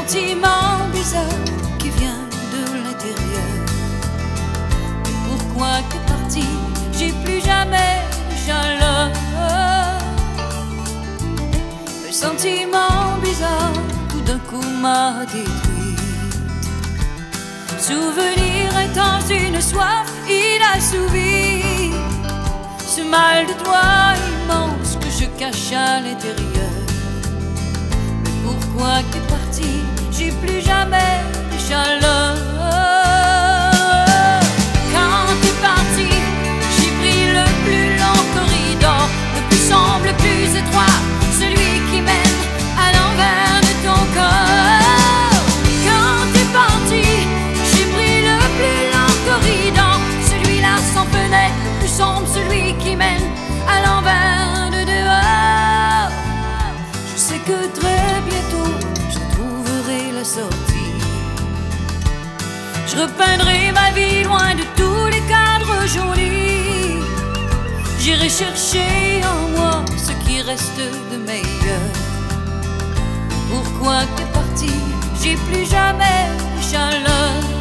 sentiment bizarre qui vient de l'intérieur. Pourquoi t'es parti? J'ai plus jamais de chaleur. Le sentiment bizarre tout d'un coup m'a détruit. Souvenir intense d'une soif inassouvie. Ce mal de toi immense que je cache à l'intérieur. Mais pourquoi t'es parti? J'ai plus jamais de chaleur. Quand t'es parti, j'ai pris le plus long corridor, le plus sombre, le plus étroit, celui qui mène à l'envers de ton corps. Quand t'es parti, j'ai pris le plus long corridor, celui-là sans fenêtre, le plus sombre, celui qui mène à l'envers de dehors. Je sais que très bientôt je trouverai la sortie. Je repeindrai ma vie loin de tous les cadres jaunis. J'irai chercher en moi ce qui reste de meilleur. Pourquoi t'es parti? J'ai plus jamais de chaleur.